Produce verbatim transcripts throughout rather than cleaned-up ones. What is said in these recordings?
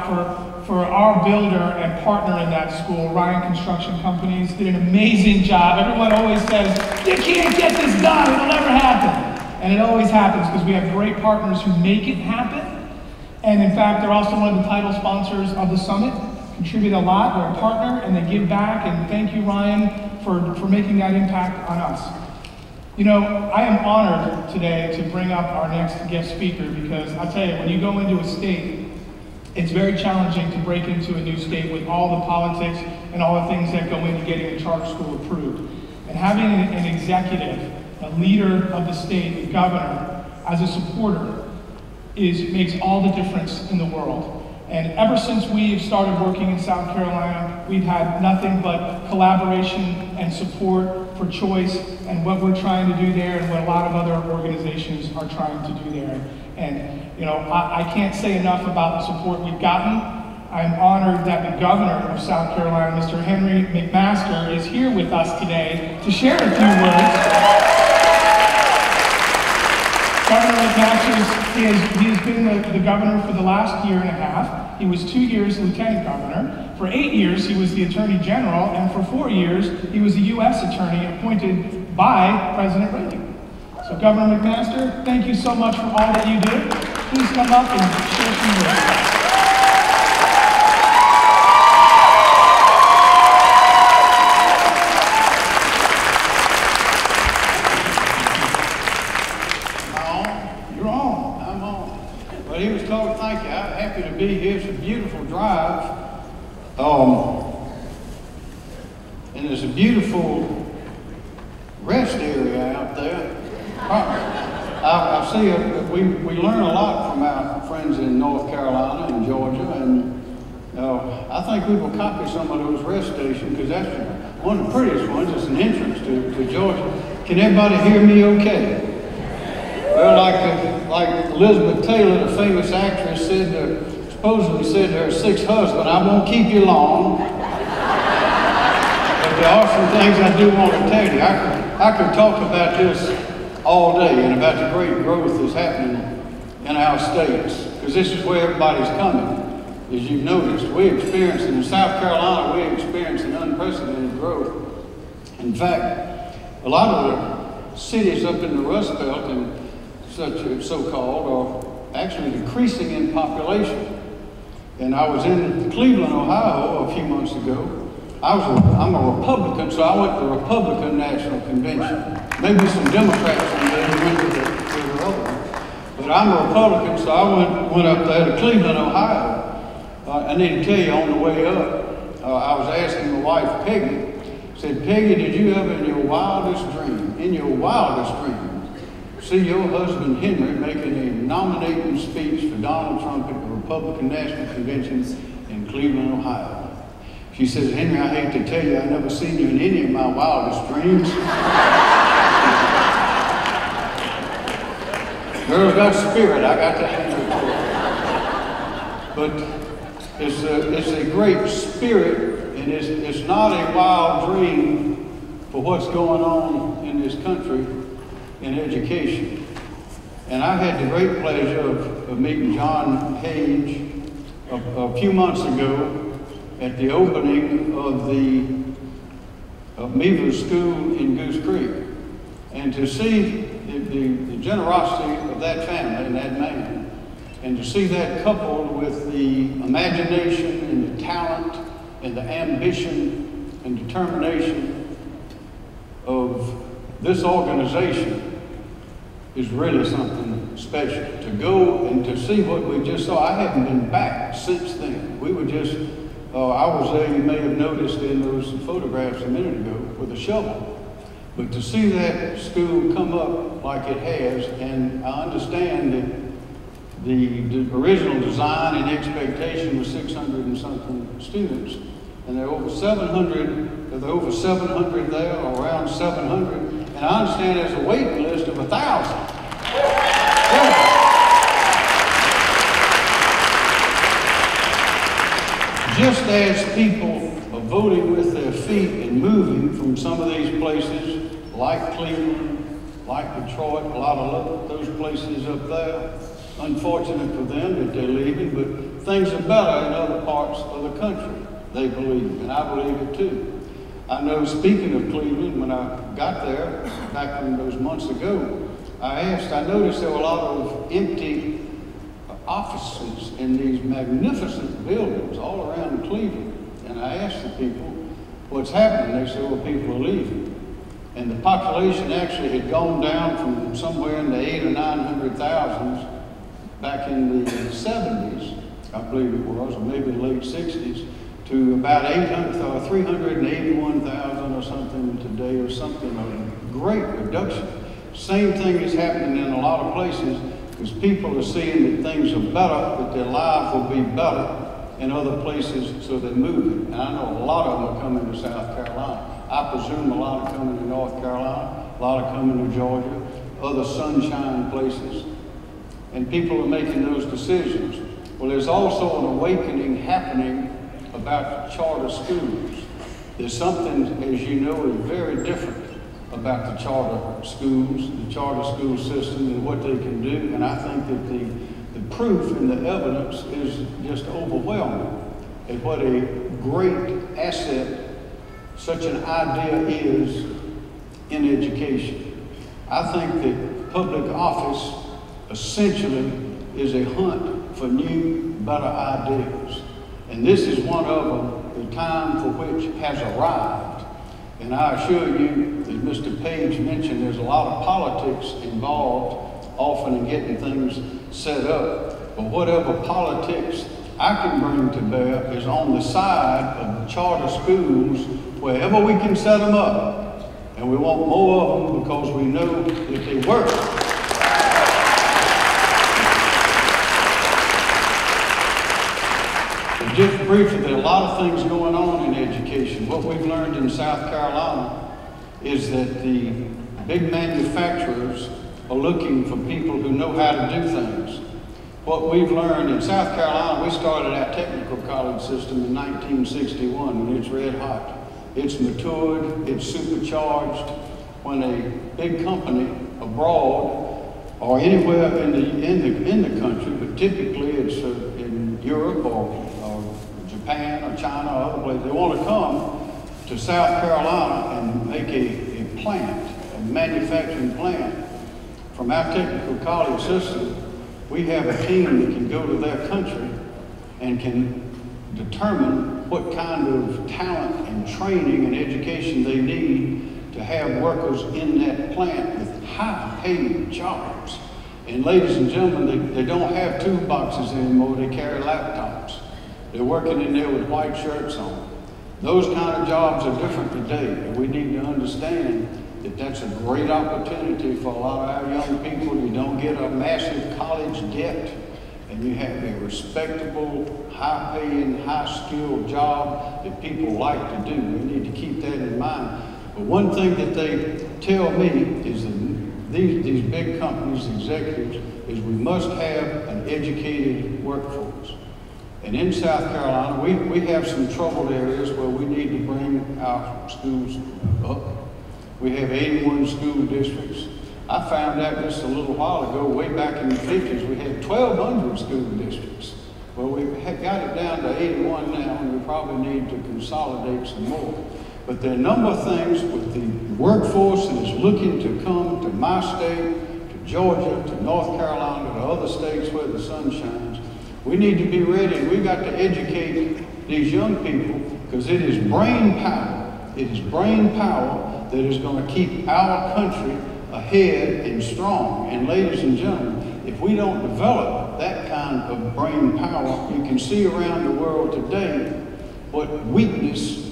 out for, for our builder and partner in that school, Ryan Construction Companies, did an amazing job. Everyone always says, you can't get this done, it'll never happen. And it always happens because we have great partners who make it happen. And in fact, they're also one of the title sponsors of the summit, contribute a lot, they're a partner, and they give back. And thank you, Ryan, for, for making that impact on us. You know, I am honored today to bring up our next guest speaker because I'll tell you, when you go into a state, it's very challenging to break into a new state with all the politics and all the things that go into getting a charter school approved. And having an executive, a leader of the state, the governor, as a supporter, is makes all the difference in the world. And ever since we've started working in South Carolina, we've had nothing but collaboration and support for choice and what we're trying to do there and what a lot of other organizations are trying to do there. And, you know, I, I can't say enough about the support we've gotten. I'm honored that the governor of South Carolina, Mister Henry McMaster, is here with us today to share a few words. Governor McMaster, he has, he has been the, the governor for the last year and a half. He was two years lieutenant governor. For eight years, he was the attorney general, and for four years, he was a U S attorney appointed by President Reagan. So Governor McMaster, thank you so much for all that you do. Please come up and share some words. To be here. It's a beautiful drive, um, and there's a beautiful rest area out there. I, I see a, we, we learn a lot from our friends in North Carolina and Georgia, and uh, I think we will copy some of those rest stations because that's one of the prettiest ones. It's an entrance to, to Georgia. Can everybody hear me okay? Well, like, uh, like Elizabeth Taylor, the famous actress, said, uh, supposedly said to her sixth husband, I won't keep you long. But there are some things I do want to tell you. I could, I could talk about this all day and about the great growth that's happening in our states, because this is where everybody's coming. As you've noticed, we're experiencing, in South Carolina, we're experiencing unprecedented growth. In fact, a lot of the cities up in the Rust Belt and such so-called are actually decreasing in population. And I was in Cleveland, Ohio a few months ago. I was a, I'm a Republican, so I went to the Republican National Convention. Maybe some Democrats in there who went to the, to the other one. But I'm a Republican, so I went, went up there to Cleveland, Ohio. Uh, I need to tell you, on the way up, uh, I was asking my wife, Peggy, said, Peggy, did you ever in your wildest dream, in your wildest dream, see your husband Henry making a nominating speech for Donald Trump at the Republican National Convention in Cleveland, Ohio? She says, Henry, I hate to tell you, I've never seen you in any of my wildest dreams. Girl's got spirit, I got to hand it to her. But it's a, it's a great spirit, and it's, it's not a wild dream for what's going on in this country in education. And I had the great pleasure of, of meeting John Page a, a few months ago at the opening of the of Meaver School in Goose Creek. And to see the, the, the generosity of that family and that man, and to see that coupled with the imagination and the talent and the ambition and determination of this organization is really something special. To go and to see what we just saw. I haven't been back since then. We were just, uh, I was there, you may have noticed in those photographs a minute ago, with a shovel. But to see that school come up like it has, and I understand that the, the original design and expectation was six hundred and something students, and there are over seven hundred, there are over seven hundred there, or around seven hundred, and I understand there's a waiting list of a thousand. Yeah. Just as people are voting with their feet and moving from some of these places, like Cleveland, like Detroit, a lot of those places up there, unfortunate for them that they're leaving, but things are better in other parts of the country, they believe, and I believe it too. I know, speaking of Cleveland, when I got there, back in those months ago, I asked, I noticed there were a lot of empty offices in these magnificent buildings all around Cleveland. And I asked the people, what's happening? They said, well, people are leaving. And the population actually had gone down from somewhere in the eight or nine hundred thousands back in the seventies, I believe it was, or maybe the late sixties, to about eight hundred or three hundred eighty-one thousand or something today, or something, a great reduction. Same thing is happening in a lot of places, because people are seeing that things are better, that their life will be better in other places, so they're moving. And I know a lot of them are coming to South Carolina. I presume a lot are coming to North Carolina, a lot are coming to Georgia, other sunshine places. And people are making those decisions. Well, there's also an awakening happening about charter schools. There's something, as you know, is very different about the charter schools, the charter school system, and what they can do. And I think that the, the proof and the evidence is just overwhelming at what a great asset such an idea is in education. I think that public office essentially is a hunt for new, better ideas. And this is one of them, the time for which has arrived. And I assure you, as Mister Page mentioned, there's a lot of politics involved, often in getting things set up. But whatever politics I can bring to bear is on the side of the charter schools, wherever we can set them up. And we want more of them because we know that they work. And just briefly, there are a lot of things going on in education. What we've learned in South Carolina is that the big manufacturers are looking for people who know how to do things. What we've learned in South Carolina, we started our technical college system in nineteen sixty-one, and it's red hot. It's matured, it's supercharged. When a big company abroad or anywhere in the, in the, in the country, but typically it's uh, in Europe or, or Japan or China or other places, they want to come to South Carolina and make a, a plant, a manufacturing plant. From our technical college system, we have a team that can go to their country and can determine what kind of talent and training and education they need to have workers in that plant with high-paid jobs. And ladies and gentlemen, they, they don't have toolboxes anymore, they carry laptops. They're working in there with white shirts on. Those kind of jobs are different today, and we need to understand that that's a great opportunity for a lot of our young people. You don't get a massive college debt, and you have a respectable, high-paying, high-skilled job that people like to do. We need to keep that in mind. But one thing that they tell me is that these, these big companies, executives, is we must have an educated workforce. And in South Carolina, we, we have some troubled areas where we need to bring our schools up. We have eighty-one school districts. I found out just a little while ago, way back in the fifties, we had twelve hundred school districts. Well, we have got it down to eighty-one now, and we probably need to consolidate some more. But there are a number of things with the workforce that is looking to come to my state, to Georgia, to North Carolina, to other states where the sun shines. We need to be ready. We've got to educate these young people, because it is brain power. It is brain power that is going to keep our country ahead and strong. And ladies and gentlemen, if we don't develop that kind of brain power, you can see around the world today what weakness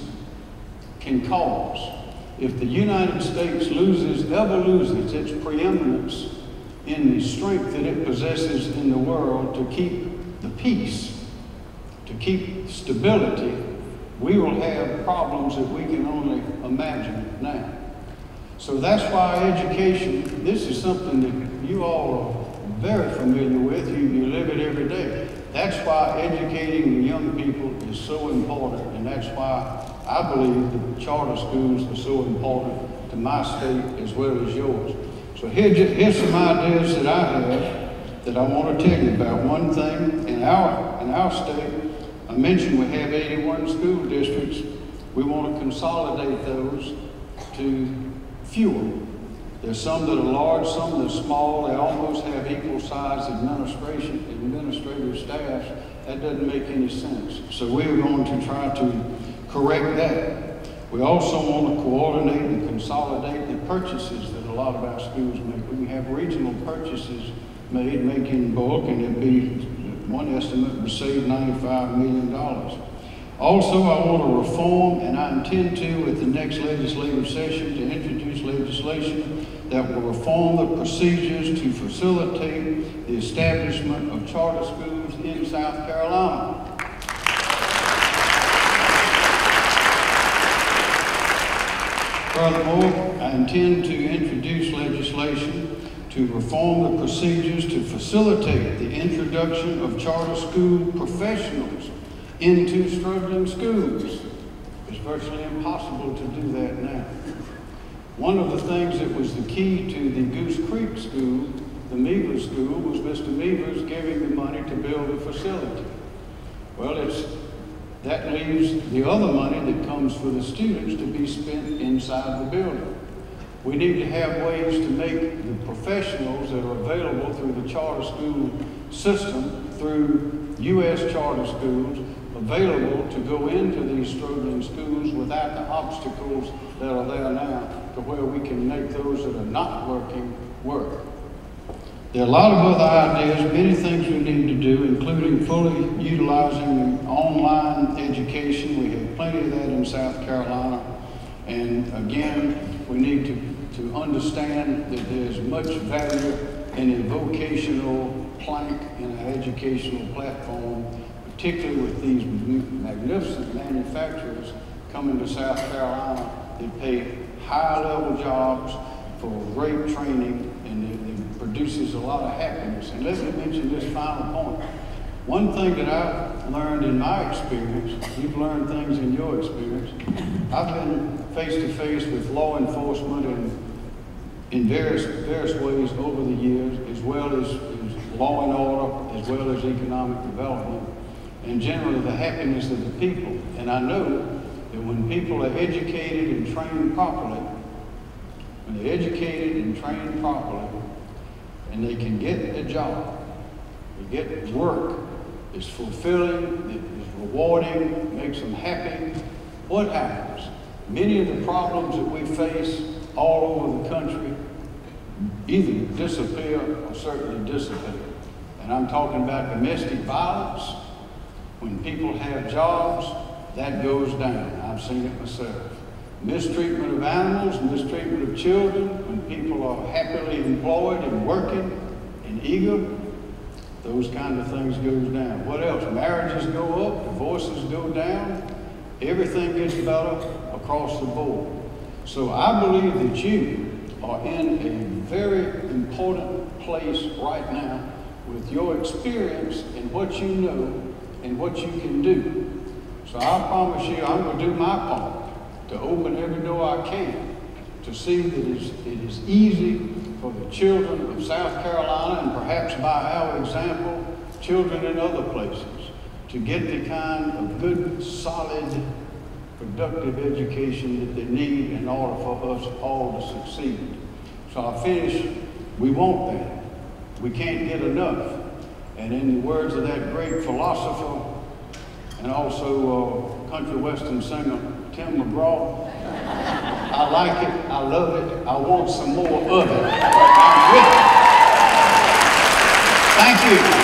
can cause. If the United States loses, ever loses its preeminence in the strength that it possesses in the world to keep the peace, to keep stability, we will have problems that we can only imagine now. So that's why education, this is something that you all are very familiar with. You, you live it every day. That's why educating the young people is so important, and that's why I believe that charter schools are so important to my state as well as yours. So here, here's some ideas that I have that I want to tell you about. One thing, in our, in our state, I mentioned we have eighty-one school districts. We want to consolidate those to fewer. There's some that are large, some that are small. They almost have equal size administration, administrative staffs. That doesn't make any sense. So we're going to try to correct that. We also want to coordinate and consolidate the purchases that a lot of our schools make. We can have regional purchases made, making bulk, and it'd be, one estimate would save ninety-five million dollars. Also, I want to reform, and I intend to, at the next legislative session, to introduce legislation that will reform the procedures to facilitate the establishment of charter schools in South Carolina. Furthermore, I intend to introduce legislation to reform the procedures to facilitate the introduction of charter school professionals into struggling schools. It's virtually impossible to do that now. One of the things that was the key to the Goose Creek School, the Meavers School, was Mister Meavers giving the money to build a facility. Well, it's, that leaves the other money that comes for the students to be spent inside the building. We need to have ways to make the professionals that are available through the charter school system, through U S charter schools, available to go into these struggling schools without the obstacles that are there now, to where we can make those that are not working work. There are a lot of other ideas, many things we need to do, including fully utilizing online education. We have plenty of that in South Carolina. And again, we need to, to understand that there's much value in a vocational plank in our educational platform, particularly with these magnificent manufacturers coming to South Carolina that pay high-level jobs for great training, and it, it produces a lot of happiness. And let me mention this final point. One thing that I've learned in my experience, you've learned things in your experience, I've been face-to-face with law enforcement in, in various, various ways over the years, as well as, as law and order, as well as economic development, and generally the happiness of the people. And I know that when people are educated and trained properly, when they're educated and trained properly, and they can get a job, they get work, it's fulfilling, it's rewarding, makes them happy, what happens? Many of the problems that we face all over the country either disappear or certainly dissipate. And I'm talking about domestic violence. When people have jobs, that goes down. I've seen it myself. Mistreatment of animals, mistreatment of children, when people are happily employed and working and eager, those kind of things goes down. What else? Marriages go up, divorces go down, everything gets better across the board. So I believe that you are in a very important place right now with your experience and what you know and what you can do. So I promise you, I'm going to do my part to open every door I can to see that it is, it is easy for the children of South Carolina, and perhaps by our example, children in other places, to get the kind of good, solid, productive education that they need in order for us all to succeed. So I finish, we want that. We can't get enough. And in the words of that great philosopher and also uh, country western singer, Tim McGraw, I like it, I love it, I want some more of it. I'm with it. Thank you.